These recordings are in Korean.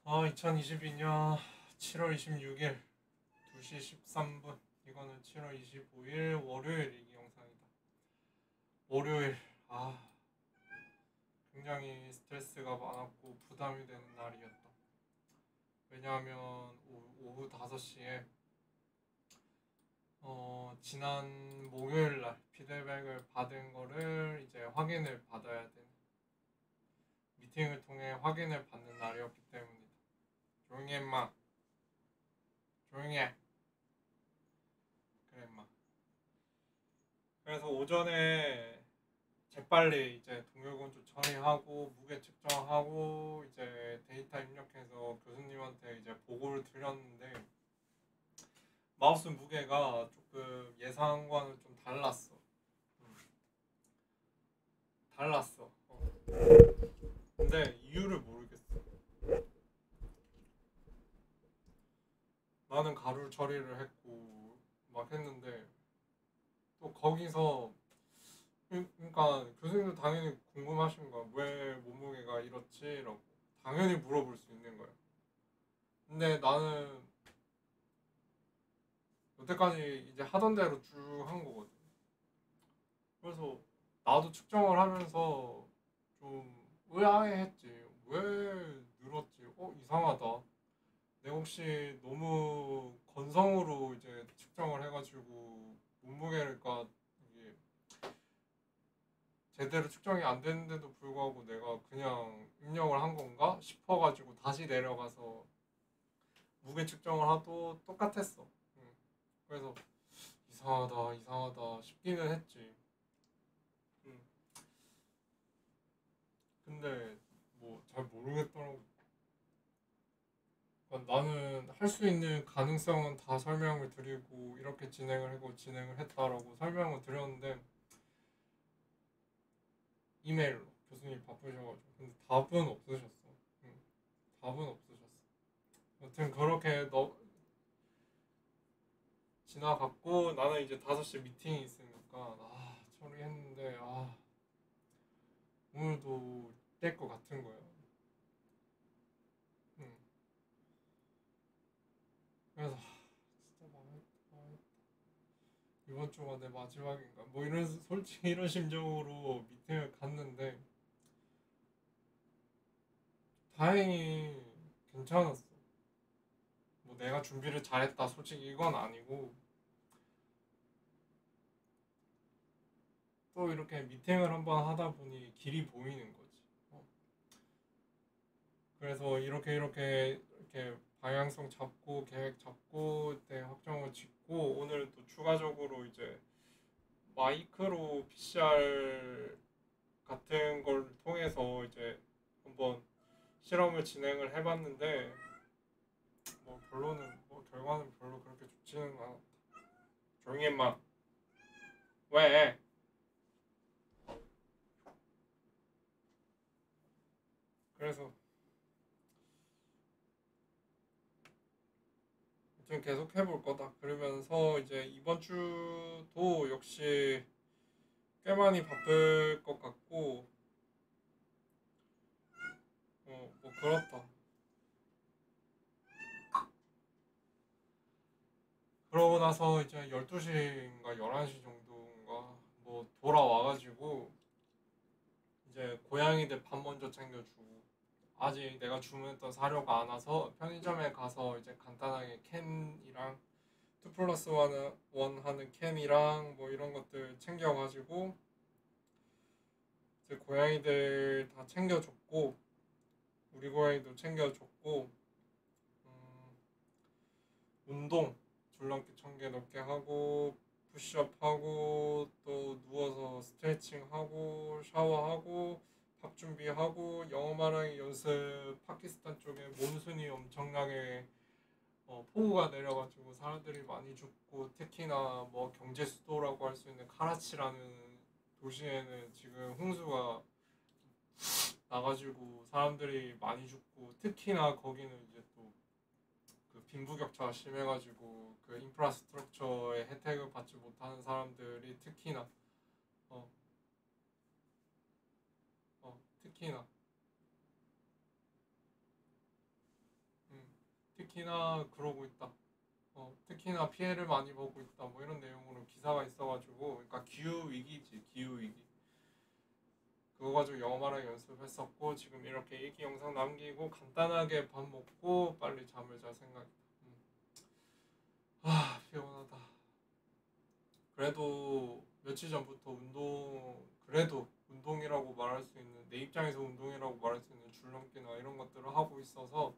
2022년 7월 26일 2시 13분. 이거는 7월 25일 월요일 이 영상이다. 월요일. 굉장히 스트레스가 많았고 부담이 되는 날이었다. 왜냐하면 오후 5시에 지난 목요일날 피드백을 받은 거를 이제 확인을 받아야 되는, 미팅을 통해 확인을 받는 날이었기 때문이다. 조용히 해 임마. 조용히 해. 그래 임마. 그래서 오전에 재빨리 이제 동결건조 처리하고 무게 측정하고 이제 데이터 입력해서 교수님한테 이제 보고를 드렸는데, 마우스 무게가 조금 예상과는 좀 달랐어. 근데 이유를 모르겠어. 나는 가루 처리를 했고 막 했는데, 또 거기서 그러니까 교수님도 당연히 궁금하신 거야. 왜 몸무게가 이렇지? 라고 당연히 물어볼 수 있는 거야. 근데 나는 여태까지 이제 하던 대로 쭉 한 거거든. 그래서 나도 측정을 하면서 좀 의아해했지. 왜 늘었지? 이상하다. 내가 혹시 너무 건성으로 이제 측정을 해가지고 몸무게가 이게 제대로 측정이 안 되는데도 불구하고 내가 그냥 입력을 한 건가 싶어가지고 다시 내려가서 무게 측정을 하도 똑같았어. 그래서 이상하다 싶기는 했지. 근데 뭐 잘 모르겠더라고. 그러니까 나는 할 수 있는 가능성은 다 설명을 드리고 이렇게 진행을 했다라고 설명을 드렸는데, 이메일로 교수님이 바쁘셔가지고. 근데 답은 없으셨어. 답은 없으셨어. 여튼 그렇게 지나갔고, 나는 이제 5시 미팅이 있으니까 처리했는데 오늘도 뗄 것 같은 거예요. 그래서 진짜 망했다. 이번 주가 내 마지막인가 뭐 이런, 솔직히 이런 심정으로 미팅을 갔는데 다행히 괜찮았어. 뭐 내가 준비를 잘했다 솔직히 이건 아니고, 또 이렇게 미팅을 한번 하다 보니 길이 보이는 거지. 그래서 이렇게 방향성 잡고 계획 잡고 때 확정을 짓고, 오늘 또 추가적으로 이제 마이크로 PCR 같은 걸 통해서 이제 한번 실험을 진행을 해봤는데, 뭐 결과는 별로 그렇게 좋지는 않았다. 조용히 해마. 왜? 그래서 지금 계속 해볼 거다. 그러면서 이제 이번 주도 역시 꽤 많이 바쁠 것 같고, 뭐 그렇다. 그러고 나서 이제 12시인가 11시 정도인가 뭐 돌아와가지고 이제 고양이들 밥 먼저 챙겨주고, 아직 내가 주문했던 사료가 안 와서 편의점에 가서 이제 간단하게 캔이랑 2+1 하는 캔이랑 뭐 이런 것들 챙겨가지고 이제 고양이들 다 챙겨줬고, 우리 고양이도 챙겨줬고, 운동 줄넘기 1000개 넘게 하고, 푸시업 하고, 또 누워서 스트레칭 하고, 샤워하고, 밥 준비하고, 영어 말하기 연습. 파키스탄 쪽에 몬순이 엄청나게 폭우가 내려가지고 사람들이 많이 죽고, 특히나 뭐 경제 수도라고 할 수 있는 카라치라는 도시에는 지금 홍수가 나가지고 사람들이 많이 죽고, 특히나 거기는 이제 또 그 빈부격차가 심해가지고 그 인프라스트럭처의 혜택을 받지 못하는 사람들이 특히나 어, 특히나 특히나 그러고 있다. 특히나 피해를 많이 보고 있다. 뭐 이런 내용으로 기사가 있어가지고, 그러니까 기후 위기지, 기후 위기. 그거 가지고 영어 말하기 연습했었고 지금 이렇게 일기 영상 남기고 간단하게 밥 먹고 빨리 잠을 잘 생각이다. 피곤하다. 그래도 며칠 전부터 그래도 운동이라고 말할 수 있는, 내 입장에서 운동이라고 말할 수 있는 줄넘기나 이런 것들을 하고 있어서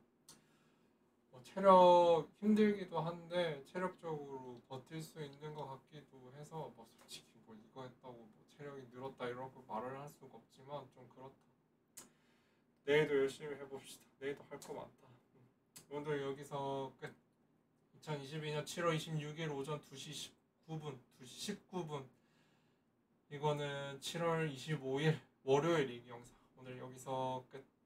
체력 힘들기도 한데 체력적으로 버틸 수 있는 것 같기도 해서 뭐 솔직히 뭐 이거 했다고 뭐 체력이 늘었다 이러고 말을 할 수가 없지만 좀 그렇다. 내일도 열심히 해봅시다. 내일도 할 거 많다. 오늘 여기서 끝. 2022년 7월 26일 오전 2시 19분 2시 19분 이거는 7월 25일 월요일 얘기 영상 오늘 여기서 끝.